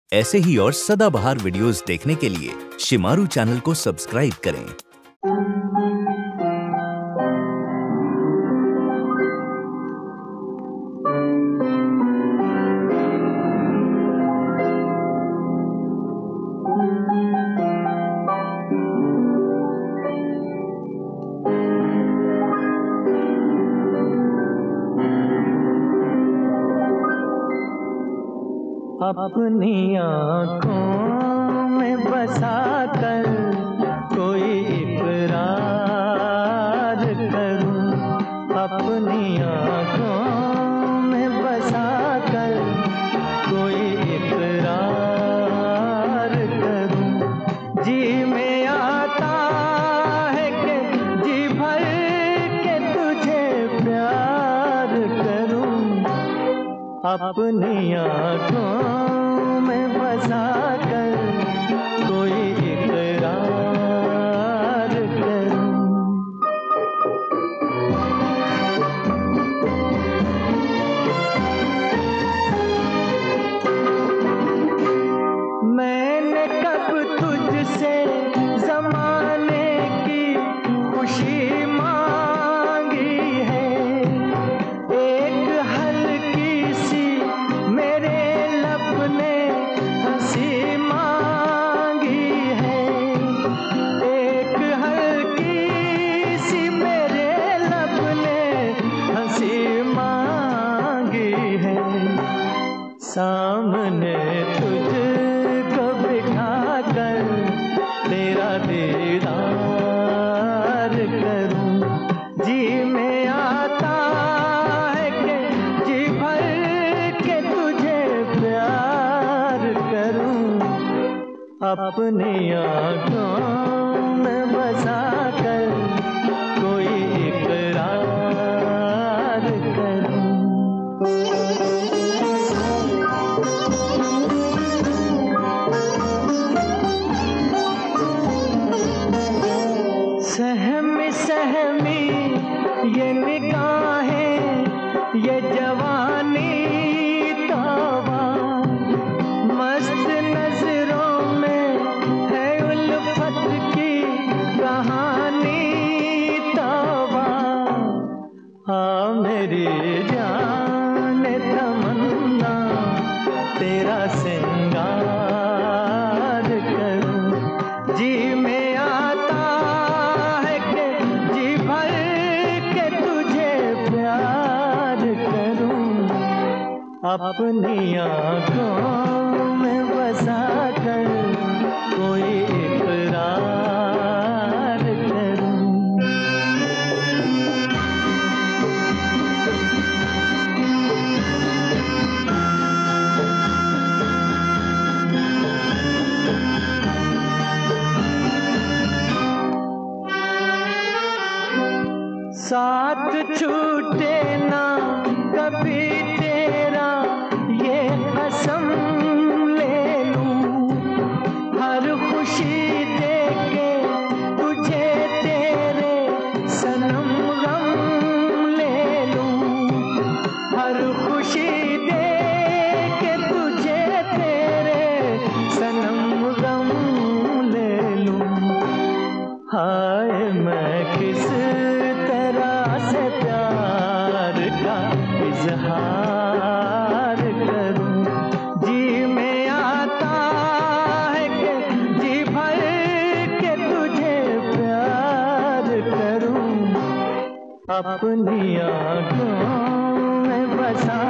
ऐसे ही और सदाबहार वीडियोस देखने के लिए शिमारू चैनल को सब्सक्राइब करें। अपनी आँखों में बसा कर कोई इकरार करूं, अपनी आँखों में बसा कर कोई इकरार करूं। जी में आता है कि जी भर के तुझे प्यार करूं, अपनी आँखों में बसा कर कोई इकरार करूं। मैंने कब तुझसे ज़माने की खुशी मांगी है, एक हल्की सी मेरे लब ने हंसी मांगी है, एक हल्की सी मेरे लब ने हंसी मांगी है। सामने तुझको बिठा कर तेरा दीदार करूं, जी में आता है कि जी भर के तुझे प्यार करूं, अपनी आँखों में बसा कर कोई इकरार करूं। सहमी सहमी ये निगाहें, ये जवानी तौबा, मस्त नजरों में है उल्फत की कहानी तौबा। हाँ मेरी जान तमन्ना तेरा सिंगार करूं, जी में आता है कि जी भर के तुझे प्यार करूं, अपनी आँखों में बसा कर कोई इकरार करूं। साथ छूटे ना कभी तेरा ये कसम ले लूं, हर खुशी दे के तुझे तेरे सनम गम ले लूं, हर खुशी दे के तुझे तेरे सनम गम ले लूं। हाय मैं किस से प्यार का इजहार करूं, जी में आता है कि जी भर के तुझे प्यार करूं, अपनी आँखों में बसा